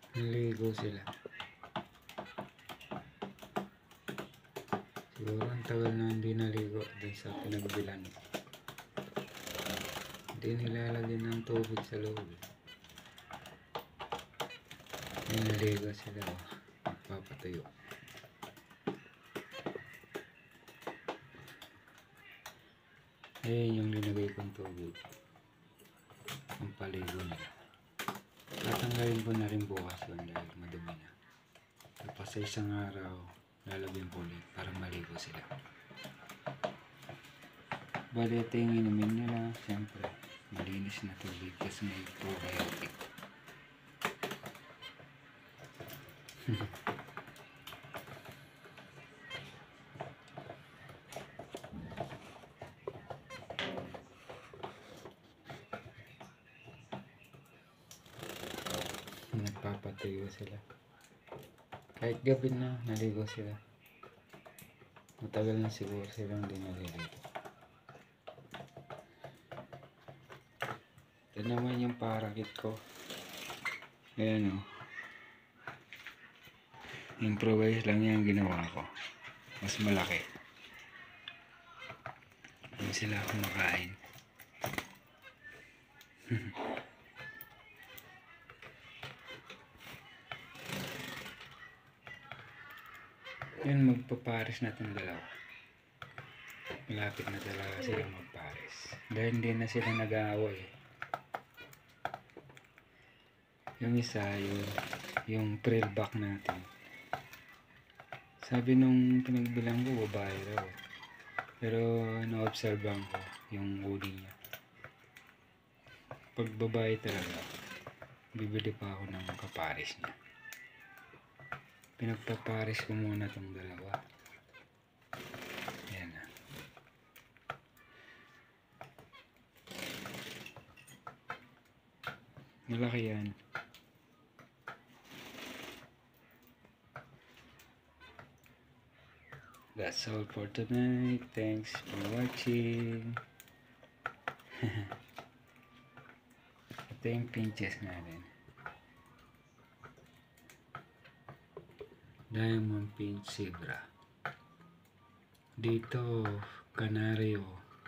Naligo sila. Siguro ang tagal na hindi naligo dun sa pinagbilan. Hindi nilalagyan ng tubig sa loob. May naligo sila. Magpapatuyo. Ayan yung linagay kong tubig. Ang paligo nila. Tatanggalin ko na rin bukas yun dahil madumi na. Tapos sa isang araw, lalagyan ko ulit para maligo sila. Bali, ito yung inumin nila. Siyempre, malinis na tubig kasi may probiotic. Nagpapatuyo sila. Kahit gabi na, naligo sila. Matagal na siguro silang di naliligo. Ito naman yung parakit ko. Ayan o. Improvise lang yung ginawa ko. Mas malaki. Hindi sila kumakain. Yan, magpapares na itong dalawa. Malapit na talaga sila magpares. Dahil hindi na sila nag-aaway. Yung isa, yung trail back natin. Sabi nung pinagbilang ko, babae raw. Pero na-observean ko yung huli niya. Pag babae talaga, bibili pa ako ng kapares niya. Pinagpapares ko muna itong dalawa. Ayan na. Malaki yan. That's all for tonight. Thanks for watching. Ito yung pinches natin. Diamond Pinch Zebra. Dito, Canario,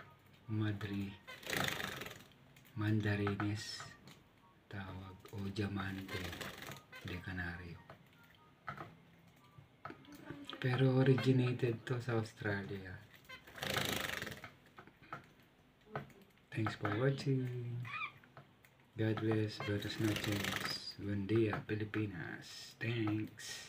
Mandarines tawag, o Diamante de Canario. Pero originated to sa Australia. Thanks for watching. God bless. Buenas noches. Buen día, Pilipinas. Thanks.